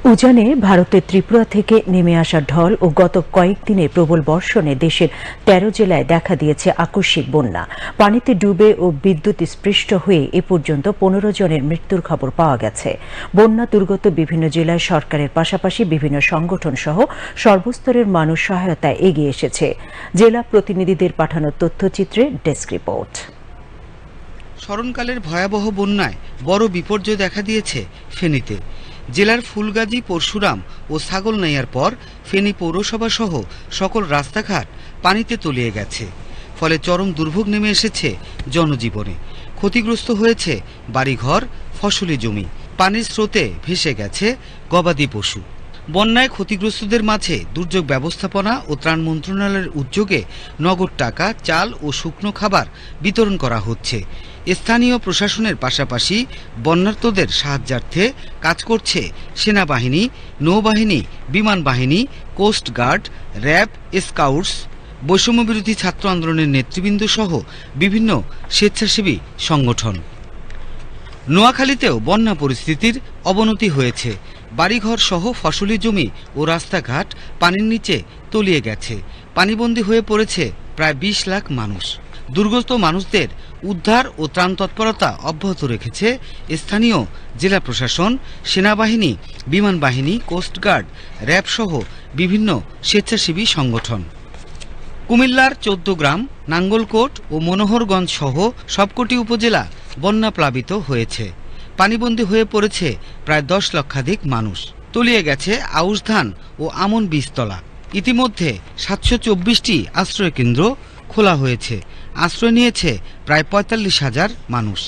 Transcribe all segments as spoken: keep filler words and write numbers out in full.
উজানে ভারতের ত্রিপুরা থেকে নেমে আসা ঢল ও গত কয়েকদিনে প্রবল বর্ষণে দেশের তেরো জেলায় দেখা দিয়েছে আকস্মিক বন্যা। পানিতে ডুবে ও বিদ্যুৎ স্পৃষ্ট হয়ে এ পর্যন্ত পনেরো জনের মৃত্যুর খবর পাওয়া গেছে। বন্যা দুর্গত বিভিন্ন জেলায় সরকারের পাশাপাশি বিভিন্ন সংগঠন সহ সর্বস্তরের মানুষ সহায়তায় এগিয়ে এসেছে। জেলা প্রতিনিধিদের পাঠানো তথ্যচিত্রে ডেস্ক রিপোর্ট। স্মরণকালের ভয়াবহ বন্যায় বড় বিপর্যয় দেখা দিয়েছে ফেনীতে। জেলার ফুলগাজী, পরশুরাম ও ছাগলনাইয়ার পর ফেনী পৌরসভা সহ সকল রাস্তাঘাট পানিতে তলিয়ে গেছে। ফলে চরম দুর্ভোগ নেমে এসেছে জনজীবনে। ক্ষতিগ্রস্ত হয়েছে বাড়িঘর, ফসলি জমি। পানির স্রোতে ভেসে গেছে গবাদি পশু। বন্যায় ক্ষতিগ্রস্তদের মাঝে দুর্যোগ ব্যবস্থাপনা ও ত্রাণ মন্ত্রণালয়ের উদ্যোগে নগদ টাকা, চাল ও শুকনো খাবার বিতরণ করা হচ্ছে। স্থানীয় প্রশাসনের পাশাপাশি বন্যার্তদের সাহায্যার্থে কাজ করছে সেনাবাহিনী, নৌবাহিনী, বিমান বাহিনী, কোস্ট গার্ড, র্যাব, স্কাউটস, বৈষম্যবিরোধী ছাত্র আন্দোলনের নেতৃবৃন্দ সহ বিভিন্ন স্বেচ্ছাসেবী সংগঠন। নোয়াখালীতেও বন্যা পরিস্থিতির অবনতি হয়েছে। বাড়িঘর সহ ফসলি জমি ও রাস্তাঘাট পানির নিচে তলিয়ে গেছে। পানিবন্দী হয়ে পড়েছে প্রায় বিশ লাখ মানুষ। দুর্গত মানুষদের উদ্ধার ও ত্রাণ তৎপরতা অব্যাহত রেখেছে স্থানীয় জেলা প্রশাসন, সেনাবাহিনী, বিমান বাহিনী, কোস্টগার্ড, র্যাব সহ বিভিন্ন স্বেচ্ছাসেবী সংগঠন। কুমিল্লার চৌদ্দ গ্রাম, নাঙ্গলকোট ও মনোহরগঞ্জ সহ সবকটি উপজেলা বন্যা প্লাবিত হয়েছে। পানিবন্দী হয়ে পড়েছে প্রায় দশ লক্ষাধিক মানুষ। তলিয়ে গেছে আউশ ধান ও আমন বীজতলা। ইতিমধ্যে সাতশো চব্বিশটি আশ্রয়কেন্দ্র খোলা হয়েছে। আশ্রয় নিয়েছে প্রায় পঁয়তাল্লিশ হাজার মানুষ।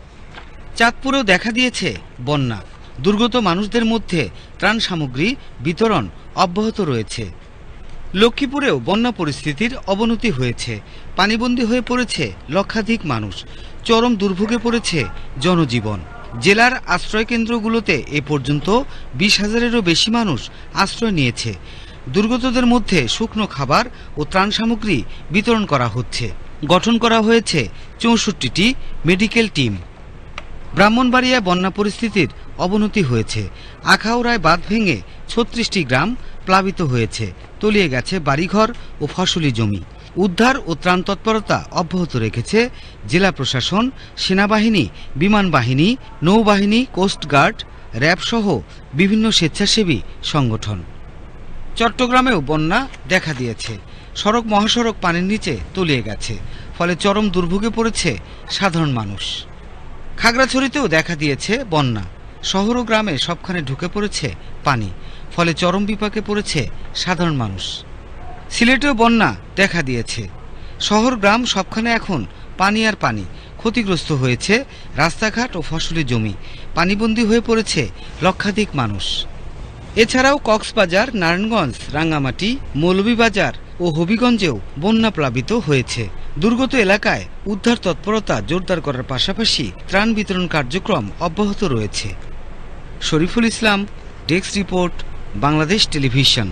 চাঁদপুরেও দেখা দিয়েছে বন্যা। দুর্গত মানুষদের মধ্যে ত্রাণ সামগ্রী বিতরণ অব্যাহত রয়েছে। লক্ষ্মীপুরেও বন্যা পরিস্থিতির অবনতি হয়েছে। পানিবন্দী হয়ে পড়েছে লক্ষাধিক মানুষ। চরম দুর্ভোগে পড়েছে জনজীবন। জেলার আশ্রয়কেন্দ্রগুলোতে এ পর্যন্ত বিশ হাজারেরও বেশি মানুষ আশ্রয় নিয়েছে। দুর্গতদের মধ্যে শুকনো খাবার ও ত্রাণ সামগ্রী বিতরণ করা হচ্ছে। গঠন করা হয়েছে চৌষট্টিটি মেডিকেল টিম। ব্রাহ্মণবাড়িয়ায় বন্যা পরিস্থিতির অবনতি হয়েছে। আখাউড়ায় বাঁধ ভেঙে ছত্রিশটি গ্রাম প্লাবিত হয়েছে। তলিয়ে গেছে বাড়িঘর ও ফসলি জমি। উদ্ধার ও ত্রাণ তৎপরতা অব্যাহত রেখেছে জেলা প্রশাসন, সেনাবাহিনী, বিমান বাহিনী, নৌবাহিনী, কোস্টগার্ড, র্যাব সহ বিভিন্ন স্বেচ্ছাসেবী সংগঠন। চট্টগ্রামেও বন্যা দেখা দিয়েছে। সড়ক মহাসড়ক পানির নিচে তলিয়ে গেছে। ফলে চরম দুর্ভোগে পড়েছে সাধারণ মানুষ। খাগড়াছড়িতেও দেখা দিয়েছে বন্যা। শহর ও গ্রামে সবখানে ঢুকে পড়েছে পানি। ফলে চরম বিপাকে পড়েছে সাধারণ মানুষ। সিলেটেও বন্যা দেখা দিয়েছে। শহর গ্রাম সবখানে এখন পানি আর পানি। ক্ষতিগ্রস্ত হয়েছে রাস্তাঘাট ও ফসলি জমি। পানিবন্দী হয়ে পড়েছে লক্ষাধিক মানুষ। এছাড়াও কক্সবাজার, নারায়ণগঞ্জ, রাঙ্গামাটি, মৌলভীবাজার ও হবিগঞ্জেও বন্যা প্লাবিত হয়েছে। দুর্গত এলাকায় উদ্ধার তৎপরতা জোরদার করার পাশাপাশি ত্রাণ বিতরণ কার্যক্রম অব্যাহত রয়েছে। Shariful Islam, desk report, Bangladesh television.